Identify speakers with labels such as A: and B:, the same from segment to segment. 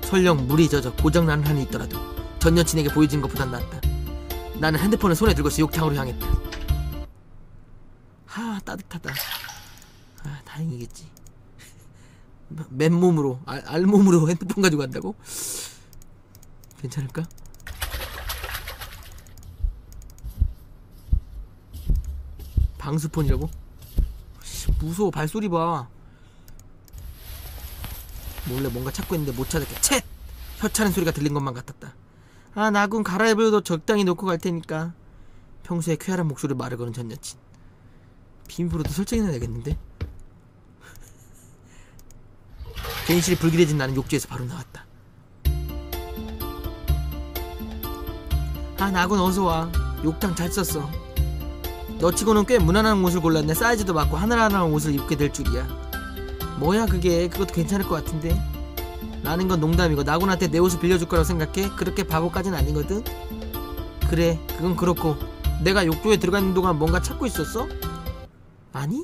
A: 설령 물이 젖어 고장나는 한이 있더라도 전 여친에게 보여진 것보단 낫다. 나는 핸드폰을 손에 들고서 욕탕으로 향했다. 하, 따뜻하다. 아, 다행이겠지. 맨몸으로 알몸으로 핸드폰 가지고 간다고? 괜찮을까? 방수폰이라고? 무서워. 발소리 봐. 몰래 뭔가 찾고 있는데 못 찾았게 쳇! 혀 차는 소리가 들린 것만 같았다. 아, 나군 갈아입을 옷 적당히 놓고 갈 테니까. 평소에 쾌활한 목소리를 말을 거는 전 여친. 비밀번호도 설정해놔야겠는데? 괜시리 불길해진 나는 욕조에서 바로 나왔다. 아, 나군 어서와. 욕탕 잘 썼어. 너치고는 꽤 무난한 옷을 골랐네. 사이즈도 맞고 하늘하늘한 옷을 입게 될 줄이야. 뭐야 그게. 그것도 괜찮을 것 같은데. 라는 건 농담이고 나군한테 내 옷을 빌려줄 거라고 생각해? 그렇게 바보까지는 아니거든? 그래, 그건 그렇고 내가 욕조에 들어가 있는 동안 뭔가 찾고 있었어? 아니?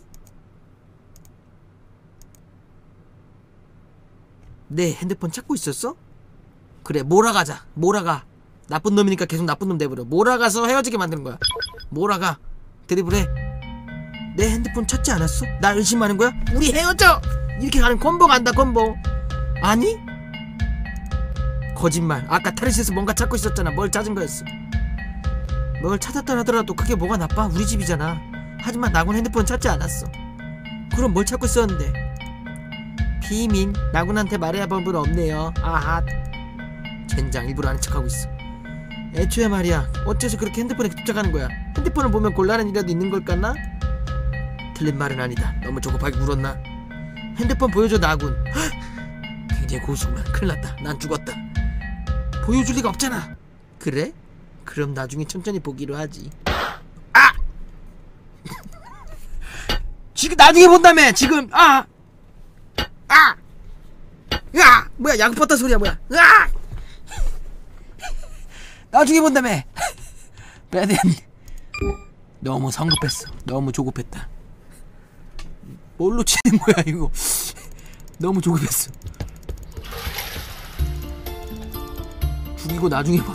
A: 내 핸드폰 찾고 있었어? 그래, 몰아가자. 몰아가. 나쁜 놈이니까 계속 나쁜 놈 내버려. 몰아가서 헤어지게 만드는 거야. 몰아가. 드리블해. 내 핸드폰 찾지 않았어? 나 의심하는 거야? 우리 헤어져! 이렇게 가는 콤보 간다, 콤보. 아니? 거짓말. 아까 탈의실에서 뭔가 찾고 있었잖아. 뭘 찾은 거였어? 뭘 찾았다 하더라도 그게 뭐가 나빠? 우리 집이잖아. 하지만 나군 핸드폰 찾지 않았어. 그럼 뭘 찾고 있었는데? 비밀. 나군한테 말해야 법은 없네요. 아하. 젠장, 일부러 아는 척하고 있어. 애초에 말이야, 어째서 그렇게 핸드폰에 집착하는 거야? 핸드폰을 보면 곤란한 일이라도 있는 걸까나? 틀린 말은 아니다. 너무 조급하게 물었나? 핸드폰 보여줘, 나군. 굉장히 고수구만. 큰일났다. 난 죽었다. 보여줄 리가 없잖아. 그래? 그럼 나중에 천천히 보기로 하지. 아! 지금 나중에 본다며. 지금. 아! 아! 야! 뭐야, 양포타 소리야 뭐야. 아! 나중에 본다며. 배드엔. 너무 성급했어. 너무 조급했다. 뭘로 치는 거야 이거. 너무 조급했어. 죽이고 나중에 봐.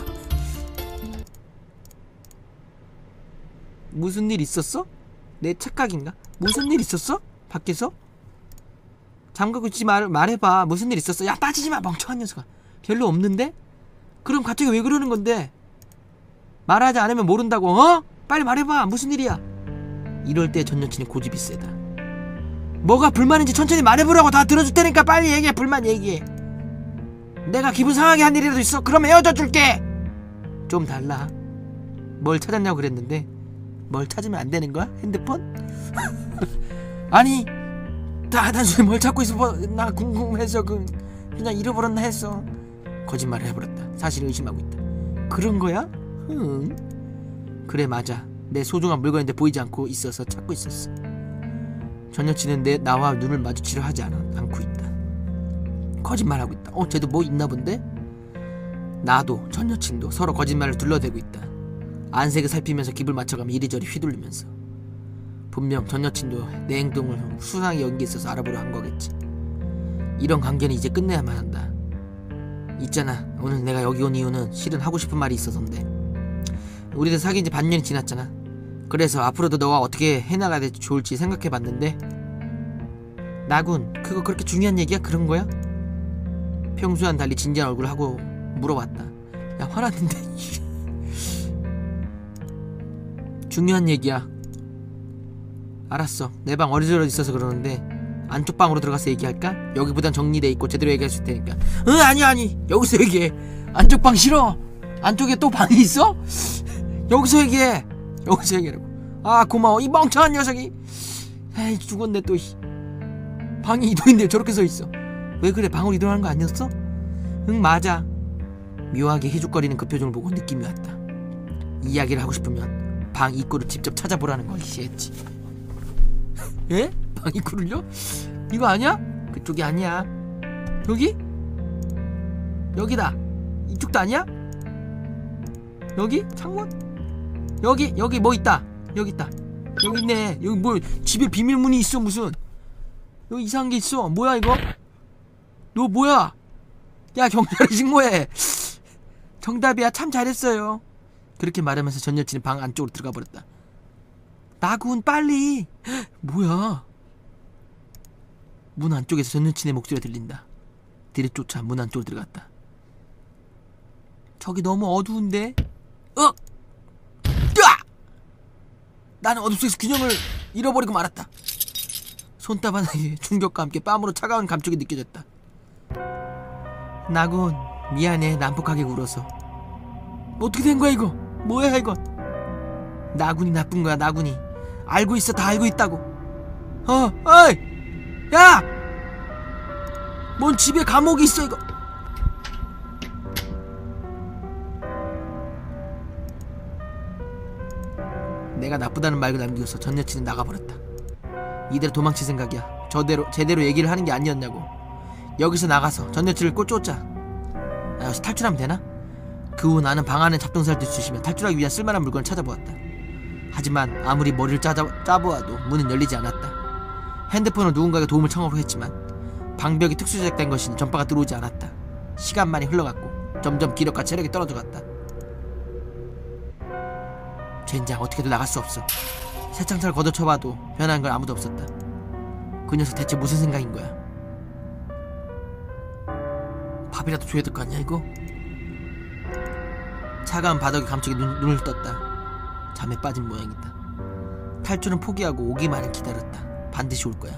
A: 무슨 일 있었어? 내 착각인가? 무슨 일 있었어? 밖에서? 잠그고 있지 말해봐. 무슨 일 있었어? 야, 따지지마 멍청한 녀석아. 별로 없는데? 그럼 갑자기 왜 그러는 건데? 말하지 않으면 모른다고. 어? 빨리 말해봐. 무슨 일이야? 이럴 때 전 여친이 고집이 세다. 뭐가 불만인지 천천히 말해보라고. 다 들어줄 테니까 빨리 얘기해. 불만 얘기해. 내가 기분 상하게 한 일이라도 있어? 그럼 헤어져 줄게. 좀 달라. 뭘 찾았냐고 그랬는데 뭘 찾으면 안 되는 거야? 핸드폰? 아니, 다 단순히 뭘 찾고 있어. 나 궁금해서 그냥 잃어버렸나 했어. 거짓말을 해버렸다. 사실을 의심하고 있다. 그런 거야? 그래, 맞아. 내 소중한 물건인데 보이지 않고 있어서 찾고 있었어. 전 여친은 나와 눈을 마주치려 하지 않고 있다. 거짓말하고 있다. 쟤도 뭐 있나 본데? 나도 전 여친도 서로 거짓말을 둘러대고 있다. 안색을 살피면서 깁을 맞춰가며 이리저리 휘둘리면서. 분명 전 여친도 내 행동을 수상히 여긴 게 있어서 알아보려 한 거겠지. 이런 관계는 이제 끝내야만 한다. 있잖아, 오늘 내가 여기 온 이유는 실은 하고 싶은 말이 있어서인데. 우리들 사귄 지 반년이 지났잖아. 그래서 앞으로도 너와 어떻게 해나가야 될지 좋을지 생각해봤는데. 나군, 그거 그렇게 중요한 얘기야? 그런 거야? 평소와는 달리 진지한 얼굴을 하고 물어봤다. 야, 화났는데. 중요한 얘기야. 알았어. 내 방 어리저리 있어서 그러는데 안쪽 방으로 들어가서 얘기할까? 여기보단 정리돼 있고 제대로 얘기할 수 있을 테니까. 아니 여기서 얘기해. 안쪽 방 싫어. 안쪽에 또 방이 있어? 여기서 얘기해. 여기서 얘기하라고. 아, 고마워. 이 멍청한 녀석이. 에이, 죽었네 또. 방이 이동인데 저렇게 서있어. 왜 그래? 방으로 이동하는 거 아니었어? 응, 맞아. 묘하게 희죽거리는 그 표정을 보고 느낌이 왔다. 이야기를 하고 싶으면 방 입구를 직접 찾아보라는 걸 시했지. 예? 방 입구를요? 이거 아니야? 그쪽이 아니야. 여기? 여기다. 이쪽도 아니야? 여기? 창문? 여기 뭐 있다. 여기 있다. 여기 있네. 여기 뭐 집에 비밀문이 있어. 무슨 여기 이상한 게 있어. 뭐야 이거? 너 뭐야? 야, 경찰에 신고해. 정답이야. 참 잘했어요. 그렇게 말하면서 전 여친이 방 안쪽으로 들어가 버렸다. 나군, 빨리. 뭐야? 문 안쪽에서 전 여친의 목소리가 들린다. 뒤를 쫓아 문 안쪽으로 들어갔다. 저기 너무 어두운데? 으악! 으악! 나는 어둠 속에서 균형을 잃어버리고 말았다. 손땀 하나에 충격과 함께 뺨으로 차가운 감촉이 느껴졌다. 나군, 미안해. 난폭하게 울어서. 어떻게 된 거야 이거? 뭐야 이거? 나군이 나쁜 거야. 나군이 알고 있어. 다 알고 있다고. 어이, 야! 뭔 집에 감옥이 있어 이거? 내가 나쁘다는 말을 남기고서 전 여친은 나가버렸다. 이대로 도망칠 생각이야. 제대로 얘기를 하는 게 아니었냐고. 여기서 나가서 전 여친을 쫓자. 여기서 탈출하면 되나? 그 후 나는 방 안에 잡동사를 뒤치시며 탈출하기 위한 쓸만한 물건을 찾아보았다. 하지만 아무리 머리를 짜보아도 문은 열리지 않았다. 핸드폰으로 누군가에게 도움을 청하고 했지만 방벽이 특수 제작된 것이니 전파가 들어오지 않았다. 시간만이 흘러갔고 점점 기력과 체력이 떨어져갔다. 젠장, 어떻게도 나갈 수 없어. 새창살을 걷어쳐봐도 변한 건 아무도 없었다. 그 녀석 대체 무슨 생각인 거야? 밥이라도 줘야 될 거 아니야 이거? 차가운 바닥에 감촉이 눈을 떴다. 잠에 빠진 모양이다. 탈출은 포기하고 오기만을 기다렸다. 반드시 올 거야.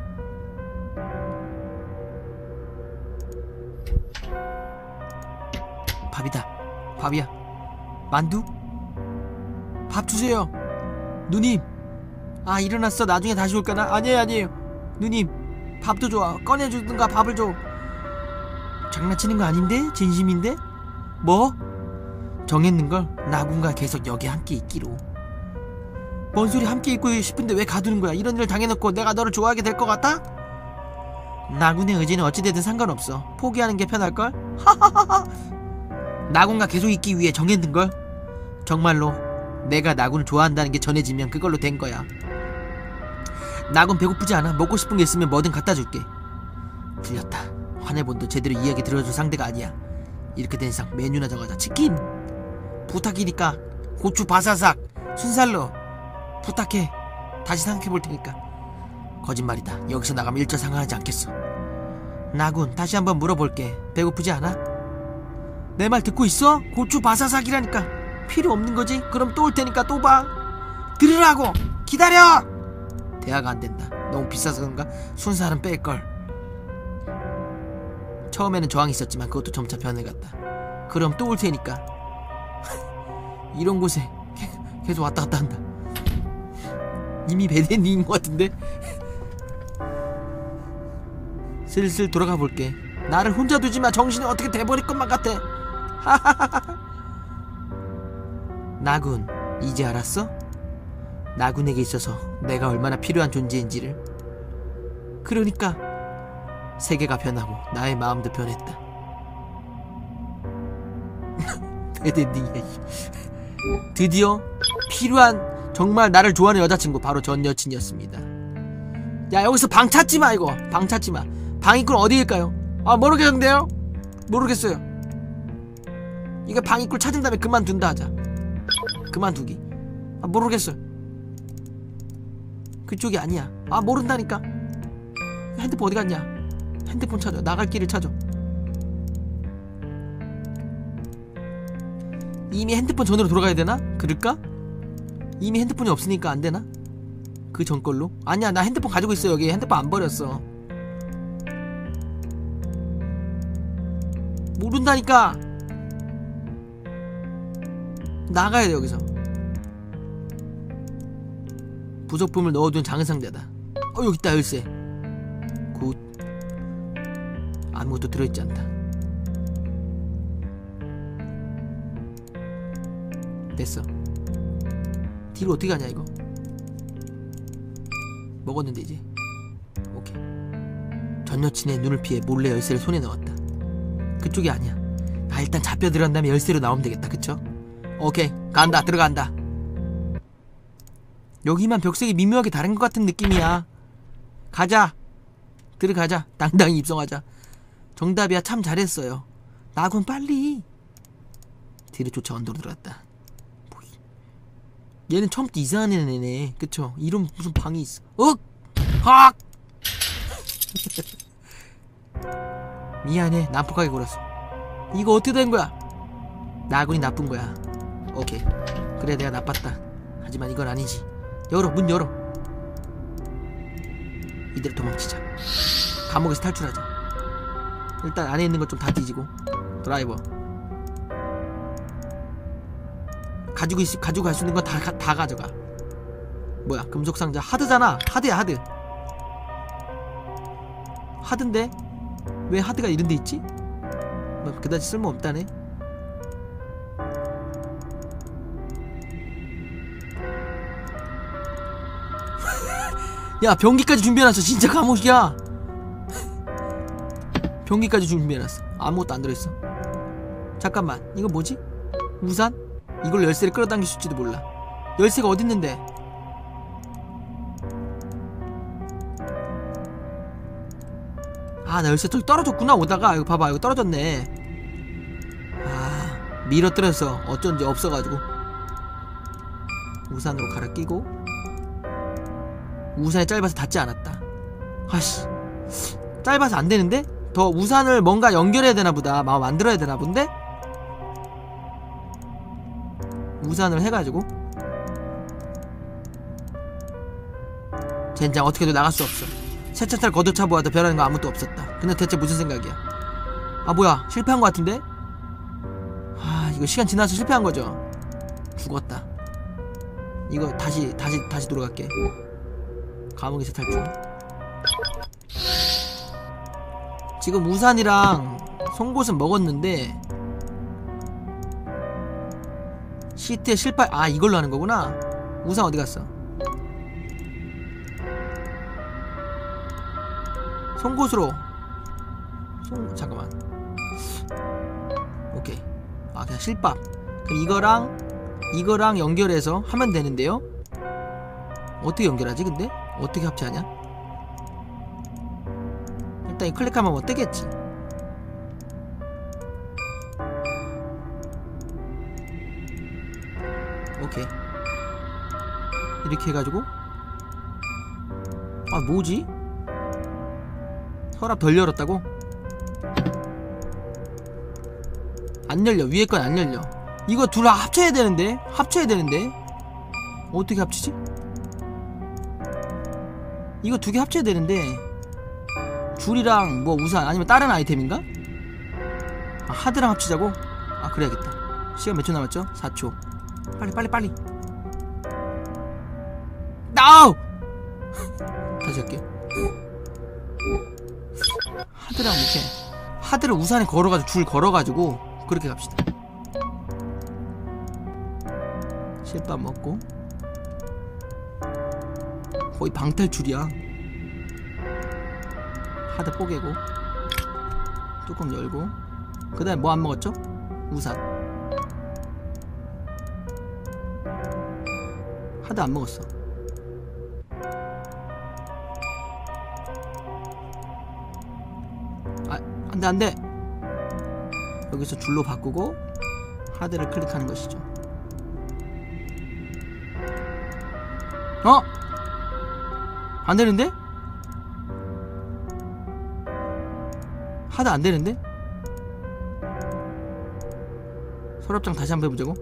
A: 밥이다. 밥이야. 만두? 밥 주세요. 누님. 아, 일어났어. 나중에 다시 올까나? 아니에요. 누님, 밥도 줘. 꺼내주든가 밥을 줘. 장난치는 거 아닌데? 진심인데? 뭐? 정했는걸. 나군과 계속 여기 함께 있기로. 뭔 소리, 함께 있고 싶은데 왜 가두는 거야? 이런 일을 당해놓고 내가 너를 좋아하게 될 것 같아? 나군의 의지는 어찌되든 상관없어. 포기하는 게 편할걸? 하하하하. 나군과 계속 있기 위해 정했는걸. 정말로 내가 나군을 좋아한다는 게 전해지면 그걸로 된 거야. 나군 배고프지 않아? 먹고 싶은 게 있으면 뭐든 갖다 줄게. 들렸다. 화내본도 제대로 이야기 들어줄 상대가 아니야. 이렇게 된 이상 메뉴나 정하자. 치킨! 부탁이니까 고추 바사삭 순살로 부탁해. 다시 생각해볼 테니까. 거짓말이다. 여기서 나가면 일절 상하지 않겠어. 나군, 다시 한번 물어볼게. 배고프지 않아? 내 말 듣고 있어? 고추 바사삭이라니까. 필요 없는 거지? 그럼 또 올 테니까 또 봐. 들으라고! 기다려! 대화가 안 된다. 너무 비싸서 그런가? 순살은 뺄걸. 처음에는 저항이 있었지만 그것도 점차 변해갔다. 그럼 또 올 테니까. 이런 곳에 계속 왔다 갔다 한다. 이미 배대니인 것 같은데? 슬슬 돌아가 볼게. 나를 혼자 두지마. 정신이 어떻게 돼버릴 것만 같아. 나군, 이제 알았어? 나군에게 있어서 내가 얼마나 필요한 존재인지를. 그러니까 세계가 변하고 나의 마음도 변했다. 배드닝이야. 드디어 필요한, 정말 나를 좋아하는 여자친구, 바로 전 여친이었습니다. 야, 여기서 방 찾지마. 이거 방 찾지마. 방입구는 어디일까요? 아, 모르겠는데요? 모르겠어요. 이거 방입구를 찾은 다음에 그만둔다 하자. 그만두기. 아, 모르겠어요. 그쪽이 아니야. 아, 모른다니까. 핸드폰 어디 갔냐? 핸드폰 찾아. 나갈 길을 찾아. 이미 핸드폰 전으로 돌아가야 되나? 그럴까? 이미 핸드폰이 없으니까 안 되나? 그 전 걸로? 아니야, 나 핸드폰 가지고 있어. 여기 핸드폰 안 버렸어. 모른다니까. 나가야 돼. 여기서 부속품을 넣어둔 작은 상자다. 여기 있다. 열쇠. 굿. 아무것도 들어있지 않다. 됐어. 뒤로 어떻게 가냐 이거. 먹었는데 이제. 오케이. 전 여친의 눈을 피해 몰래 열쇠를 손에 넣었다. 그쪽이 아니야. 아, 일단 잡혀 들어간 다음에 열쇠로 나오면 되겠다. 그쵸? 오케이. 간다. 들어간다. 여기만 벽색이 미묘하게 다른 것 같은 느낌이야. 가자. 들어가자. 당당히 입성하자. 정답이야. 참 잘했어요. 나군 빨리. 뒤를 쫓아 언더로 들어갔다. 얘는 처음부터 이상한 애네. 그쵸? 이런 무슨 방이 있어. 헉! 미안해. 난폭하게 굴었어. 이거 어떻게 된 거야? 나군이 나쁜 거야. 오케이. 그래 내가 나빴다. 하지만 이건 아니지. 열어. 문 열어. 이대로 도망치자. 감옥에서 탈출하자. 일단 안에 있는 것 좀 다 뒤지고. 드라이버 가지고 갈 수 있는 건 다 가져가. 뭐야 금속 상자. 하드잖아. 하드야 하드. 하드인데 왜 하드가 이런 데 있지? 뭐 그다지 쓸모없다네. 야 변기까지 준비해놨어. 진짜 감옥이야. 변기까지 준비해놨어. 아무것도 안 들어있어. 잠깐만 이거 뭐지? 우산? 이걸로 열쇠를 끌어당길 수 있을지도 몰라. 열쇠가 어딨는데? 아 나 열쇠 저기 떨어졌구나. 오다가 이거 봐봐. 이거 떨어졌네. 아 밀어뜨려서 어쩐지 없어가지고 우산으로 갈아 끼고. 우산이 짧아서 닿지 않았다. 아씨 짧아서 안되는데? 더 우산을 뭔가 연결해야 되나보다. 만들어야 되나본데? 우산을 해가지고 젠장 어떻게도 나갈 수 없어. 세차탈 걷어차보아도 변하는 거 아무것도 없었다. 근데 대체 무슨 생각이야? 아 뭐야 실패한 거 같은데? 아 이거 시간 지나서 실패한 거죠. 죽었다. 이거 다시 돌아갈게. 감옥에서 탈출. 지금 우산이랑 송곳은 먹었는데 시트에 실빨. 아 이걸로 하는 거구나. 우산 어디 갔어? 송곳으로 잠깐만. 오케이. 아 그냥 실밥. 그럼 이거랑 연결해서 하면 되는데요. 어떻게 연결하지 근데? 어떻게 합체하냐? 일단 이 클릭하면 뭐 뜨겠지. 오케이. 이렇게 해가지고. 아 뭐지? 서랍 덜 열었다고? 안 열려. 위에 건 안 열려. 이거 둘 다 합쳐야 되는데. 어떻게 합치지? 이거 두 개 합쳐야 되는데 줄이랑 뭐 우산 아니면 다른 아이템인가? 아, 하드랑 합치자고? 아 그래야겠다. 시간 몇 초 남았죠? 4초. 빨리 나우! 다시 할게. 하드랑 이렇게 하드를 우산에 걸어가지고 줄 걸어가지고 그렇게 갑시다. 실밥 먹고. 거의 방탈출이야. 하드 뽀개고 뚜껑 열고. 그 다음에 뭐 안 먹었죠? 우산. 하드 안 먹었어. 아 안돼 안돼. 여기서 줄로 바꾸고 하드를 클릭하는 것이죠. 안되는데? 하드 안되는데? 서랍장 다시 한번 해보자고.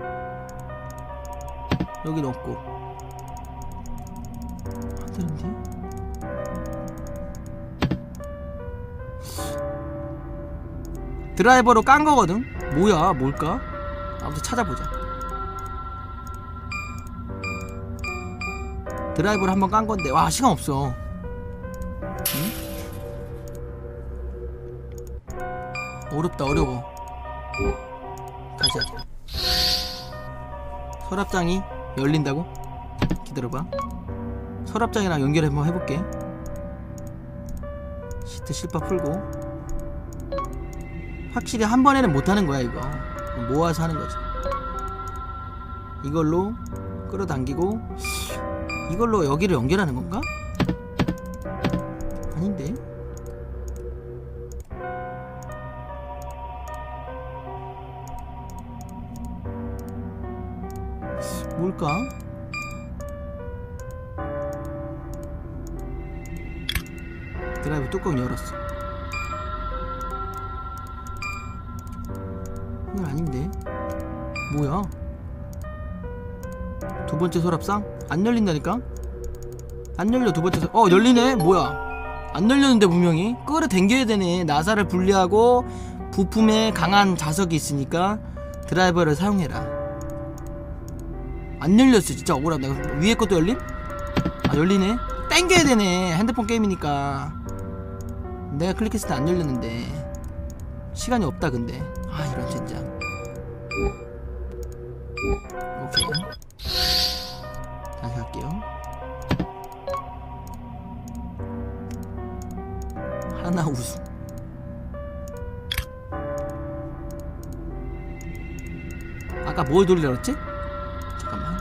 A: 여기 넣고 안되는데? 드라이버로 깐 거거든? 뭐야 뭘까? 아무튼 찾아보자. 드라이버를 한번 깐 건데 와 시간 없어. 응? 어렵다 어려워. 다시 하자. 서랍장이 열린다고? 기다려봐. 서랍장이랑 연결 한번 해볼게. 시트 실밥 풀고. 확실히 한 번에는 못하는 거야 이거. 모아서 하는 거지. 이걸로 끌어당기고 이걸로 여기를 연결하는 건가? 아닌데? 뭘까? 드라이브 뚜껑 열었어. 이건 아닌데. 뭐야? 두 번째 서랍상? 안 열린다니까? 안 열려. 두 번째 열리네? 뭐야? 안 열렸는데 분명히 끌어당겨야 되네. 나사를 분리하고 부품에 강한 자석이 있으니까 드라이버를 사용해라. 안 열렸어. 진짜 억울하다. 위에 것도 열림? 아 열리네. 당겨야 되네. 핸드폰 게임이니까. 내가 클릭했을 때 안 열렸는데 시간이 없다. 근데 아 이런 젠장. 오케이 다시 갈게요. 하나 우승. 아까 뭘 돌리라 그랬지? 잠깐만.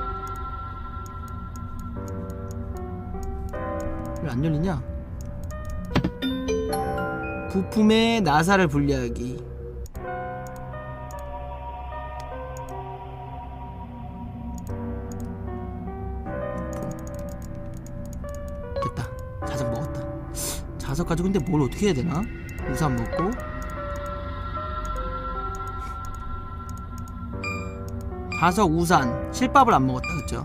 A: 왜 안 열리냐? 부품의 나사를 분리하기. 됐다. 자석 먹었다. 자석 가지고 근데 뭘 어떻게 해야 되나? 우산 먹고 자석 우산 실밥을 안 먹었다. 그쵸?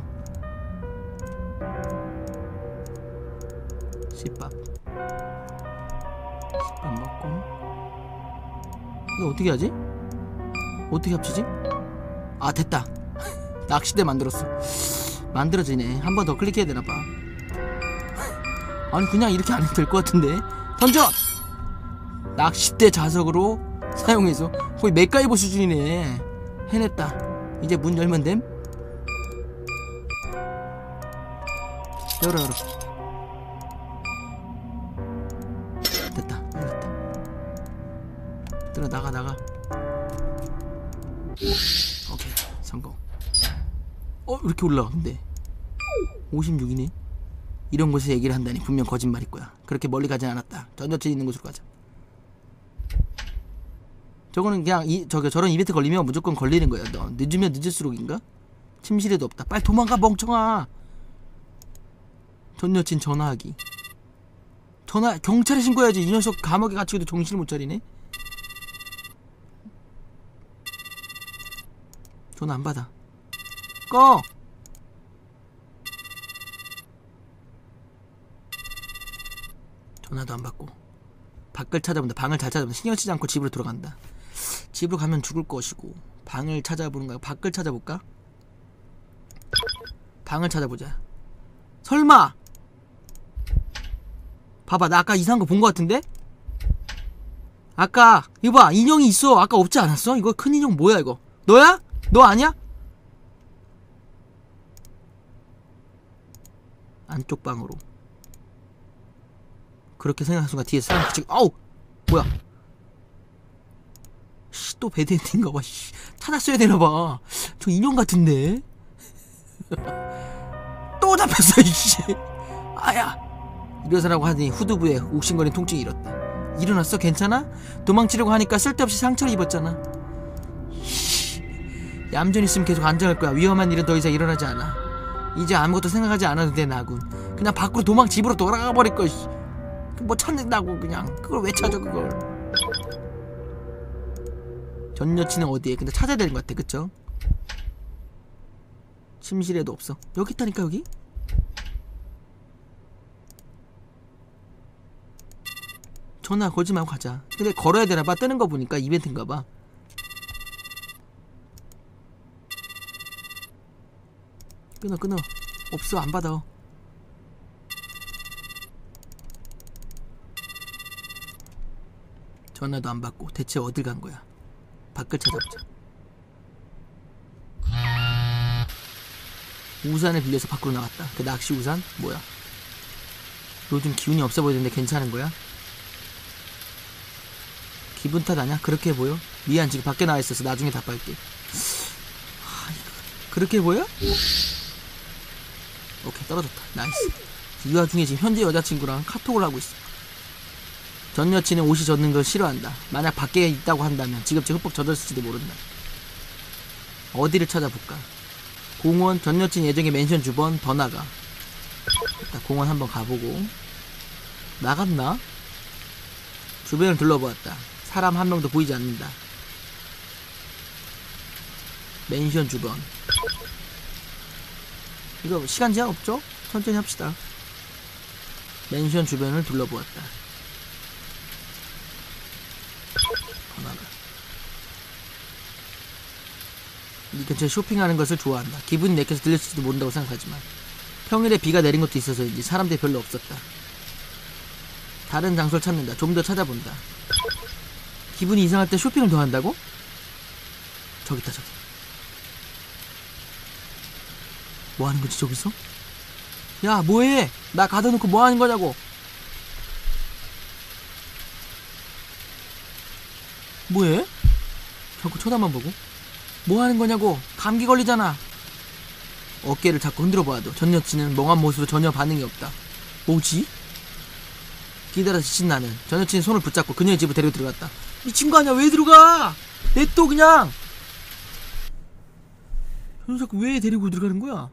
A: 실밥 먹고 이거 어떻게 하지? 어떻게 합치지? 아 됐다. 낚싯대 만들었어. 만들어지네. 한 번 더 클릭해야 되나봐. 아니 그냥 이렇게 안 해도 될 것 같은데. 던져! 낚싯대 자석으로 사용해서 거의 맥가이버 수준이네. 해냈다. 이제 문 열면 됨? 열어. 됐다. 열렸다. 들어 나가. 오케이 성공. 왜 이렇게 올라가 근데 56이네. 이런 곳에서 얘기를 한다니 분명 거짓말일 거야. 그렇게 멀리 가진 않았다. 전 여친 있는 곳으로 가자. 저거는 그냥 저런 이벤트 걸리면 무조건 걸리는 거야. 너 늦으면 늦을수록인가? 침실에도 없다. 빨리 도망가 멍청아. 전 여친 전화하기. 경찰에 신고해야지. 이 녀석 감옥에 갇히고도 정신을 못 차리네. 전화 안 받아. 꺼. 전화도 안 받고 밖을 찾아본다. 방을 잘 찾아본다. 신경 쓰지 않고 집으로 들어간다. 집으로 가면 죽을 것이고 방을 찾아보는 거야. 밖을 찾아볼까? 방을 찾아보자. 설마 봐봐. 나 아까 이상한 거 본 거 같은데? 아까 이거 봐. 인형이 있어. 아까 없지 않았어? 이거 큰 인형 뭐야 이거? 너야? 너 아니야? 안쪽 방으로. 그렇게 생각한 순간 뒤에 사람 지금 아우 뭐야? 씨, 또 배드엔딩인가봐. 찾았어야 되나봐. 저 인형 같은데. 또 잡혔어 이씨. 아야. 일어서라고 하더니 후두부에 욱신거린 통증이 일었다. 일어났어? 괜찮아? 도망치려고 하니까 쓸데없이 상처를 입었잖아. 얌전히 있으면 계속 안전할 거야. 위험한 일은 더 이상 일어나지 않아. 이제 아무것도 생각하지 않아도 돼 나군. 그냥 밖으로 집으로 돌아가 버릴 걸. 뭐 찾는다고 그냥. 그걸 왜 찾아 그걸. 전 여친은 어디에? 근데 찾아야 되는 것 같아. 그쵸? 침실에도 없어. 여기 있다니까 여기? 전화 걸지 말고 가자. 근데 걸어야 되나봐. 뜨는 거 보니까 이벤트인가봐. 끊어. 없어. 안 받아. 전화도 안 받고 대체 어딜 간 거야? 밖을 찾아보자. 우산을 빌려서 밖으로 나왔다. 그 낚시 우산? 뭐야? 요즘 기운이 없어 보이는데 괜찮은 거야? 기분 탓 아냐? 그렇게 보여? 미안 지금 밖에 나와 있어서 나중에 답할게. 그렇게 보여? 오케이 떨어졌다. 나이스. 이 와중에 지금 현재 여자친구랑 카톡을 하고 있어. 전 여친은 옷이 젖는 걸 싫어한다. 만약 밖에 있다고 한다면 지금쯤 흠뻑 젖었을지도 모른다. 어디를 찾아볼까? 공원, 전 여친 예정의 맨션 주변 더 나가. 일단 공원 한번 가보고. 나갔나? 주변을 둘러보았다. 사람 한 명도 보이지 않는다. 맨션 주변. 이거 시간 제한 없죠? 천천히 합시다. 맨션 주변을 둘러보았다. 번화가. 이 근처에 쇼핑하는 것을 좋아한다. 기분이 내켜서 들렸을지도 모른다고 생각하지만 평일에 비가 내린 것도 있어서인지 사람들이 별로 없었다. 다른 장소를 찾는다. 좀 더 찾아본다. 기분이 이상할 때 쇼핑을 더 한다고? 저기 있다 저기. 뭐 하는 거지 저기서? 야 뭐해? 나 가둬놓고 뭐 하는 거냐고. 뭐해? 자꾸 쳐다만 보고. 뭐 하는 거냐고. 감기 걸리잖아. 어깨를 자꾸 흔들어 봐도 전 여친은 멍한 모습으로 전혀 반응이 없다. 뭐지? 기다려 지친 나는 전 여친의 손을 붙잡고 그녀의 집으로 데리고 들어갔다. 미친 거 아니야? 왜 들어가? 냅둬 그냥. 저 자꾸 왜 데리고 들어가는 거야?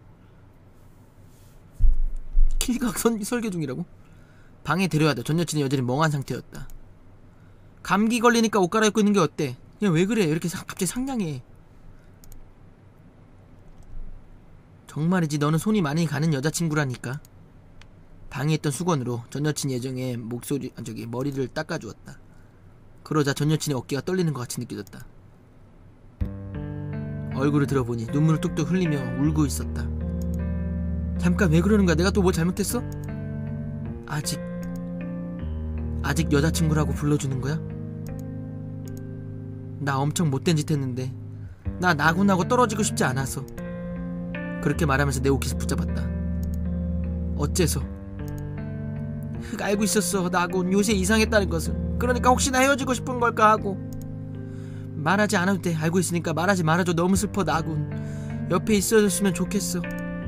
A: 길각 설계 중이라고? 방에 데려와도 전 여친이 여전히 멍한 상태였다. 감기 걸리니까 옷 갈아입고 있는 게 어때? 그냥 왜 그래? 이렇게 갑자기 상냥해. 정말이지 너는 손이 많이 가는 여자친구라니까. 방에 있던 수건으로 전 여친 예정의 머리를 닦아주었다. 그러자 전 여친의 어깨가 떨리는 것 같이 느껴졌다. 얼굴을 들어보니 눈물을 뚝뚝 흘리며 울고 있었다. 잠깐 왜 그러는 거야? 내가 또 뭐 잘못했어? 아직 여자친구라고 불러주는 거야? 나 엄청 못된 짓 했는데 나 나군하고 떨어지고 싶지 않아서. 그렇게 말하면서 내 옷깃을 붙잡았다. 어째서? 알고 있었어. 나군 요새 이상했다는 것을. 그러니까 혹시나 헤어지고 싶은 걸까 하고. 말하지 않아도 돼. 알고 있으니까 말하지 말아줘. 너무 슬퍼. 나군 옆에 있어줬으면 좋겠어.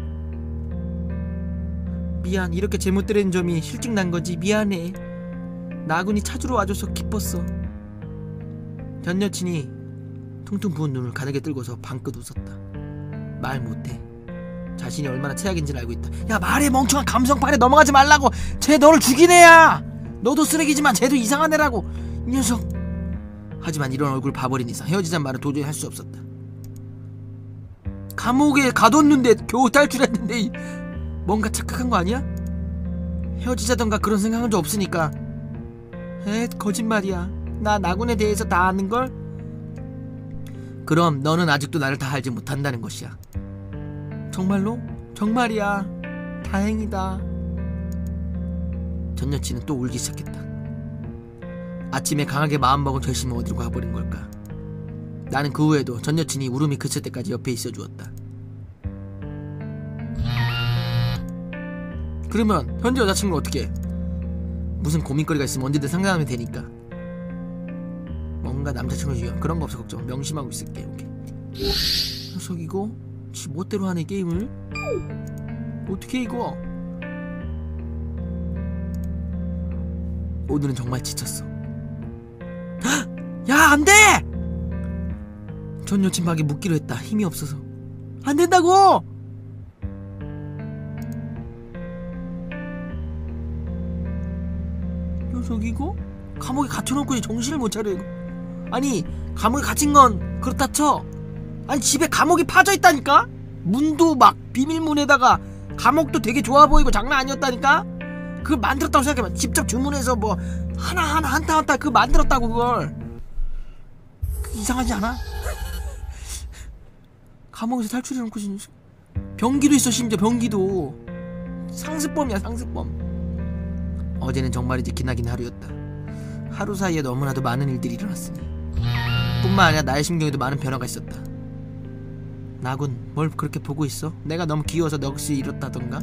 A: 미안. 이렇게 잘못된 점이 실증 난 거지. 미안해. 나군이 찾으러 와줘서 기뻤어. 전 여친이 퉁퉁 부은 눈을 가늘게 뜨고서 방긋 웃었다. 말 못해. 자신이 얼마나 최악인지를 알고 있다. 야 말해 멍청한 감성판에 넘어가지 말라고. 쟤 너를 죽인 애야. 너도 쓰레기지만 쟤도 이상한 애라고. 이 녀석. 하지만 이런 얼굴 봐버린 이상 헤어지자는 말은 도저히 할 수 없었다. 감옥에 가뒀는데 겨우 탈출했는데 뭔가 착각한 거 아니야? 헤어지자던가 그런 생각한 적 없으니까. 거짓말이야. 나 나군에 대해서 다 아는걸? 그럼 너는 아직도 나를 다 알지 못한다는 것이야. 정말로? 정말이야. 다행이다. 전 여친은 또 울기 시작했다. 아침에 강하게 마음먹은 결심이 어디로 가버린 걸까? 나는 그 후에도 전 여친이 울음이 그칠 때까지 옆에 있어 주었다. 그러면 현재 여자친구는 어떻게 해? 무슨 고민거리가 있으면 언제든 상담하면 되니까. 뭔가 남자친구 주연 그런 거 없어. 걱정. 명심하고 있을게. 오케이. 녀석 이거 지 멋대로 하네 게임을. 어떻게 이거? 오늘은 정말 지쳤어. 야 안돼! 전 여친 막에 묻기로 했다. 힘이 없어서. 안 된다고! 녀석 이거? 감옥에 갇혀놓고 정신을 못 차려 이거. 아니 감옥에 갇힌 건 그렇다 쳐. 아니 집에 감옥이 파져있다니까? 문도 막 비밀문에다가 감옥도 되게 좋아 보이고 장난 아니었다니까? 그걸 만들었다고 생각해봐. 직접 주문해서 뭐 하나하나 한타 그거 만들었다고 그걸. 이상하지 않아? 감옥에서 탈출해놓고 병기도 있어. 심지어 병기도. 상습범이야 상습범. 어제는 정말이지 기나긴 하루였다. 하루 사이에 너무나도 많은 일들이 일어났으니 뿐만 아니라 나의 심경에도 많은 변화가 있었다. 나군 뭘 그렇게 보고 있어? 내가 너무 귀여워서 넋이 잃었다던가?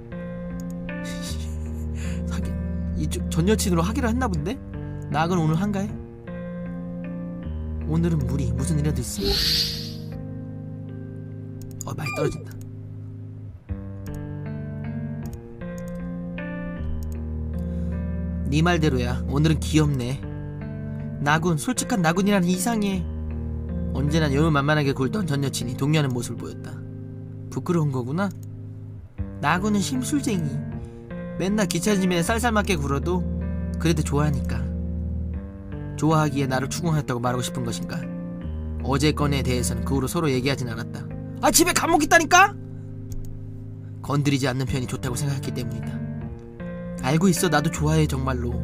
A: 이쪽 전 여친으로 하기로 했나 본데? 나군 오늘 한가해? 오늘은 무리 무슨 일이라도 있어? 많이 떨어진다. 네 말대로야. 오늘은 귀엽네. 나군 솔직한 나군이라는 이상해. 언제나 여유만만하게 굴던 전 여친이 동요하는 모습을 보였다. 부끄러운 거구나. 나구는 심술쟁이. 맨날 귀차짐에 쌀쌀맞게 굴어도 그래도 좋아하니까. 좋아하기에 나를 추궁했다고 말하고 싶은 것인가? 어제 건에 대해서는 그 후로 서로 얘기하진 않았다. 아, 집에 감옥 있다니까? 건드리지 않는 편이 좋다고 생각했기 때문이다. 알고 있어. 나도 좋아해. 정말로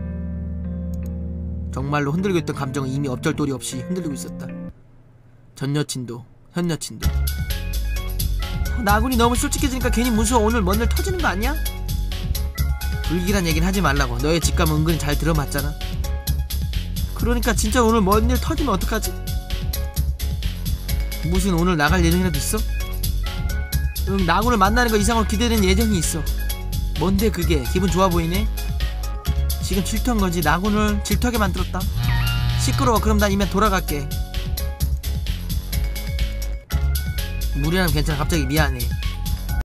A: 흔들고 있던 감정은 이미 엎절도리 없이 흔들리고 있었다. 전 여친도 현 여친도. 나군이 너무 솔직해지니까 괜히 무서워. 오늘 뭔 일 터지는 거 아니야? 불길한 얘기는 하지 말라고. 너의 직감 은근히 잘 들어맞잖아. 그러니까 진짜 오늘 뭔 일 터지면 어떡하지? 무슨 오늘 나갈 예정이라도 있어? 응, 나군을 만나는 거 이상으로 기대되는 예정이 있어. 뭔데 그게? 기분 좋아 보이네? 지금 질투한 거지. 나군을 질투하게 만들었다. 시끄러워. 그럼 난 이만 돌아갈게. 무리하면 괜찮아. 갑자기 미안해.